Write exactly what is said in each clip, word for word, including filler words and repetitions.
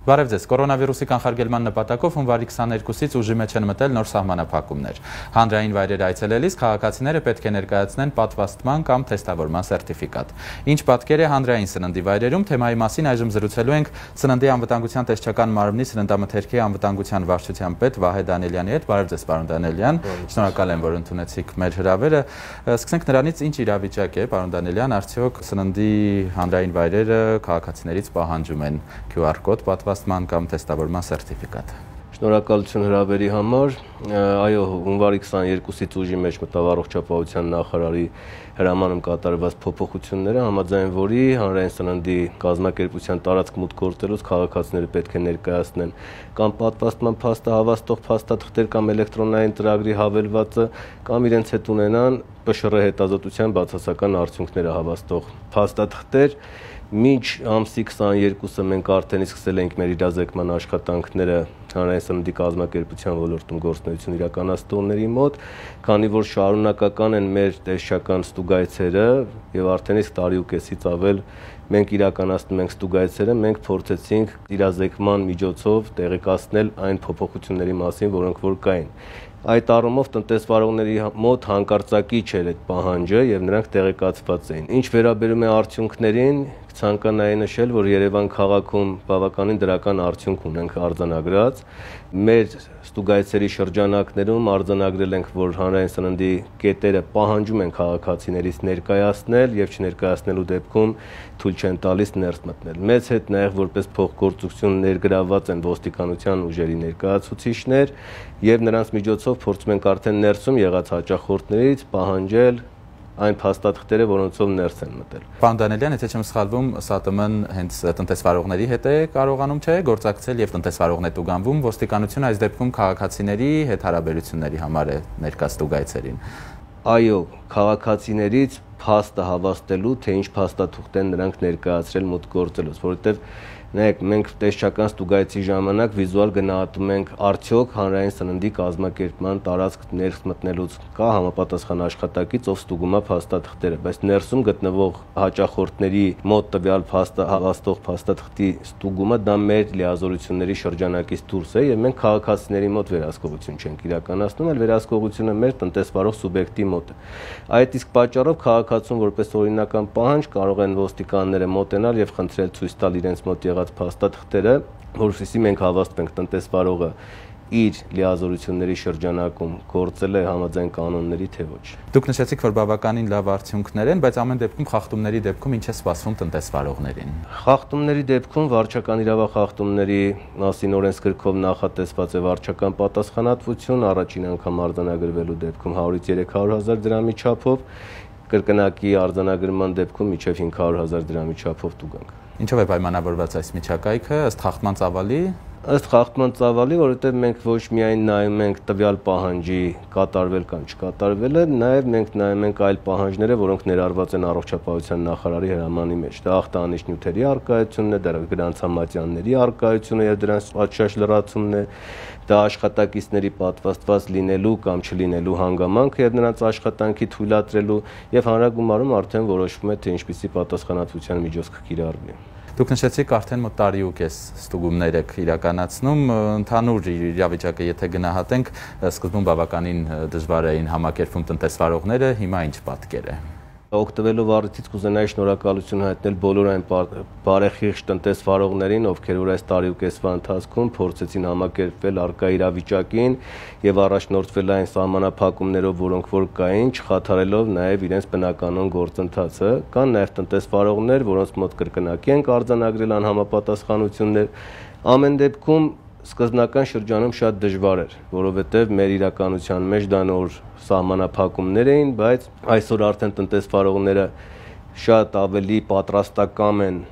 Բարև ձեզ, կորոնավիրուսի կանխարգելման նպատակով հունվարի քսաներկուսից ուժի մեջ են մտել նոր սահմանափակումներ։ Հանրային վայրեր այցելելիս քաղաքացիները պետք է ներկայացնեն պատվաստման կամ թեստավորման սերտիֆիկատ։ Ինչ պատկեր է հանրային սննդի վայրերում, թեմայի մասին այժմ զրուցելու ենք Սննդի անվտանգության տեսչական մարմնի սննդամթերքի անվտանգության վարչության պետ Վահե Դանելյանի հետ։ Բարև ձեզ, պարոն Դանելյան, շնորհակալ եմ, որ ընդունեցիք մեր հրավերը։ Սկսենք նրանից, ինչ իրավիճակ է, պարոն Դանելյան, արդյոք սննդի հանրային վայրերը քաղաքացիներից պահանջում են Q R կոդ պատվաստման կամ թեստավորման սերտիֆիկատ։ Շնորհակալություն հրավերի համար։ Այո, հունվարի քսաներկուսից ուժի մեջ մտավ առողջապահության նախարարի հրամանում կատարված փոփոխությունները, համաձայն որի հանրային սննդի կազմակերպության տարածք մուտք գործելուց քաղաքացիները պետք է ներկայացնեն կամ պատվաստման փաստը հավաստող փաստաթղթեր կամ էլեկտրոնային ծրագրի հավելվածը կամ իրենց հետ ունենան P Š R հետազոտության բացասական արդյունքները հավաստող փաստաթղթեր։ Մինչ ամսի քսաներկուսը մենք արդեն սկսել ենք մեր իրազեկման աշխատանքները հանրային սննդի կազմակերպության ոլորտում գործունեություն իրականացնողների մոտ, քանի որ շարունակական են մեր տեսչական ստուգայցերը եւ արդեն իսկ տարի ու կեսից ավել մենք իրականացնում ենք ստուգայցերը, մենք փորձեցինք իրազեկման միջոցով տեղեկացնել այն փոփոխությունների մասին, որոնք որ կային։ Այդ առումով տնտեսվարողների մոտ հանկարծակի չէր այդ պահանջը եւ նրանք տեղեկացված էին։ Ինչ վերաբերում է արդյունքներին, ցանկանայի նշել, որ Երևան քաղաքում բավականին դրական արդյունք ունենք արձանագրած։ Մեր ստուգայցերի շրջանակներում արձանագրել ենք, որ հանրային սննդի կետերը պահանջում են քաղաքացիներից ներկայացնել եւ չներկայացնելու դեպքում թույլ չեն տալիս ներս մտնել։ Մեծ հետ նաեւ որպես փոխգործություն ներգրաված են ոստիկանության ուժերի ներկայացուցիչներ եւ նրանց միջոցով փորձում ենք արդեն ներսում եղած հաճախորդներից պահանջել այն փաստաթղթերը, որոնցով ներս են մտել։ Պարոն Դանելյան, եթե չեմ սխալվում, Ս Ատ M-ն հենց տնտեսվարողների հետ է կարողանում չէ գործակցել եւ տնտեսվարողն է տուգանվում, ոստիկանությունը այս դեպքում քաղաքացիների հետ հարաբերությունների համար է ներկա ստուգայցերին։ Այո, քաղաքացիներից փաստը հավաստելու, թե ինչ փաստաթուղթ են նրանք ներկայացրել մուտք գործելուց, որովհետեւ նայեք, մենք տեսչական ստուգայցի ժամանակ վիզուալ գնահատում ենք արդյոք հանրային սննդի կազմակերպման տարածք ներս մտնելուց կա համապատասխան աշխատակից, ով ստուգում է փաստաթղթերը, բայց ներսում գտնվող հաճախորդների մոտ տվյալ փաստը հավաստող փաստաթղթի ստուգումը դա մեր լիազորությունների շրջանակից դուրս է եւ մենք քաղաքացիների մոտ վերահսկողություն չենք իրականացնում, այլ վերահսկողությունը մեր տնտեսվարող սուբյեկտի մոտ է։ Այդ իսկ պատճառով քաղաքացուն որպես օրինական պահանջ կարող են ոստիկանները մոտենալ եւ խնդրել ցույց տալ իրենց մոտ եղած փաստաթղթերը, որովհետեւ մենք հավաստվենք տնտեսվարողը իր լիազորությունների շրջանակում գործել է համաձայն կանոնների, թե ոչ։ Դուք նշեցիք, որ բավականին լավ արդյունքներ են, բայց ամեն դեպքում խախտումների դեպքում ինչ է սպասվում տնտեսվարողներին։ Խախտումների դեպքում վարչական իրավախախտումների մասին օրենսգրքով նախատեսված է վարչական պատասխանատվություն, առաջին անգամ արձանագրվելու դեպքում հարյուրից երեք հարյուր հազար դրամի չափով, կրկնակի արձանագրման դեպքում մինչև հինգ հարյուր հազար դրամի չափով տուգանք։ Ինչով է պայմանավորված այս միջակայքը, ըստ խախտման ծավալի։ Ըստ խախտման ծավալի, որովհետև մենք ոչ միայն նայում ենք տվյալ պահանջի կատարվել կամ չկատարվելը, նաև մենք նայում ենք այլ պահանջները, որոնք ներառված են առողջապահության նախարարի հրամանի մեջ։ Դա ախտանիշ նյութերի առկայությունն է, դա գրանցամատյանների առկայությունը եւ դրանց պատշաճ լրացումն է, դա աշխատակիցների պատվաստված լինելու կամ չլինելու հանգամանքը եւ նրանց աշխատանքի թույլատրելու եւ հանրագումարում արդեն որոշվում է, թե ինչպիսի պատասխանատվության միջոց կկիրառվի։ Դուք նշեցիք արդեն մոտ տարի ու կես ստուգումներ եք իրականացնում, ընդհանուր իրավիճակը եթե գնահատենք, սկզբում բավականին դժվար էին համակերպվում տնտեսվարողները, հիմա ինչ պատկեր է։ Օգտվելով առիթից կուզենայի շնորհակալություն հայտնել բոլոր այն բարեխիղճ տնտեսվարողներին, ովքեր որ այս տարի ու կեսվա ընթացքում փորձեցին համակերպվել առկա իրավիճակին եւ առաջնորդվել այն սահմանափակումներով, որոնք որ կային, չխաթարելով նաեւ իրենց բնականon գործընթացը։ Կան նաեւ տնտեսվարողներ, որոնց մոտ կրկնակի են արձանագրել անհամապատասխանություններ։ Ամեն դեպքում սկզբնական շրջանում շատ դժվար էր, որովհետև մեր իրականության մեջ դա նոր սահմանափակումներ էին, բայց այսօր արդեն տնտեսվարողները շատ ավելի պատրաստակամ են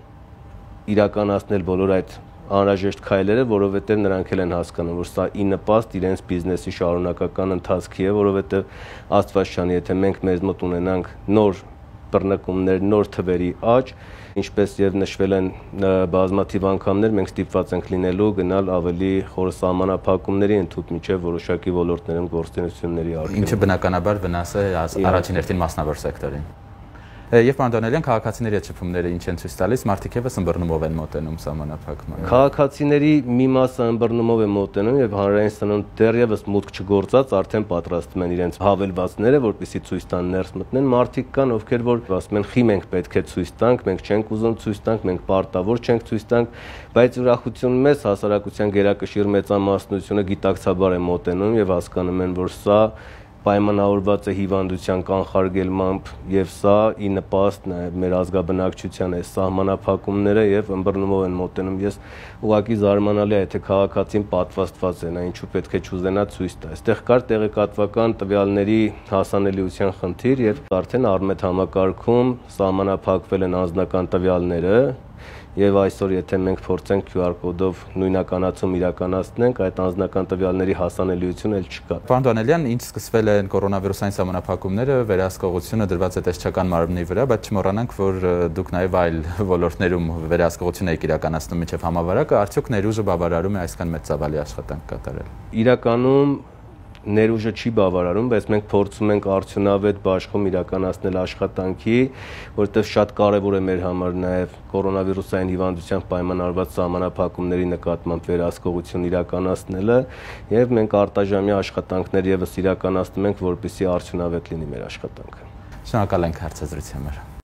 իրականացնել բոլոր այդ անհրաժեշտ քայլերը, որովհետև նրանք էլ են հասկանում, որ սա ի նպաստ իրենց բիզնեսի շարունակական ընթացքի է, որովհետև Աստված չանի, եթե մենք մեզ մոտ ունենանք նոր բռնկումներ, նոր թվերի աճ, ինչպես եւ նշվել են բազմաթիվ անգամներ, մենք ստիպված ենք լինելու գնալ ավելի խոր սահմանափակումների ընդհուպ միջև որոշակի ոլորտներում գործունեությունների արգելում։ Ինչը բնականաբար վնաս է առաջին հերթին մասնավոր սեկտորին։ Եվ պարոն Դանիելյան, քաղաքացիների հետ շփումները ինչ են ցույց տալիս, մարդիկ եւս ըմբռնումով են մոտենում սահմանափակմանը։ Քաղաքացիների մի մասը ըմբռնումով է մոտենում եւ հանրային սնունդ դեռևս մուտք չգործած արդեն պատրաստում են իրենց հավելվածները, որպեսզի ցույց տան ներս մտնեն։ Մարդիկ կան, ովքեր որ ասում են՝ «Խի մենք պետք է ցույց տանք, մենք չենք ուզում ցույց տանք, մենք պարտավոր չենք ցույց տանք», բայց ուրախություն մեծ հասարակության գերակշիռ մեծամասնությունը գիտակցաբար է մոտենում եւ հասկանում են, որ սա պայմանավորված է հիվանդության կանխարգելմամբ եւ սա ի նպաստ նաեւ մեր ազգաբնակչության է սահմանափակումները եւ ըմբռնումով են մոտենում։ Ես ուղղակի զարմանալի է, թե քաղաքացին պատվաստված է, նա ինչու պետք է չուզենա ցույց տա։ Այստեղ կար տեղեկատվական տվյալների հասանելիության խնդիր եւ արդեն Արմետ համակարգում սահմանափակվել են անձնական տվյալները եւ այսօր եթե մենք փորձենք Q R կոդով նույնականացում իրականացնենք, այդ անձնական տվյալների հասանելիություն էլ չկա։ Պարոն Դանիելյան, ինչ սկսվել են կորոնավիրուսային սահմանափակումները, վերահսկողությունը դրված է տեսչական մարմնի վրա, բայց չմոռանանք, որ դուք նաեւ այլ ոլորտներում վերահսկողություն եք իրականացնում մինչեւ համավարակը, արդյոք ներուժը բավարարում է այսքան մեծ ծավալի աշխատանք կատարել։ Իրականում ներուժը չի բավարարում, բայց մենք փորձում ենք արդյունավետ բաշխում իրականացնել աշխատանքի, որովհետև շատ կարևոր է մեր համար նաև կորոնավիրուսային հիվանդությամբ պայմանավորված սահմանափակումների նկատմամբ վերահսկողություն իրականացնելը, եւ մենք արտաժամյա աշխատանքներ եւս իրականացնում ենք, որպեսզի արդյունավետ լինի մեր աշխատանքը։ Շնորհակալ ենք հարցազրույցի համար։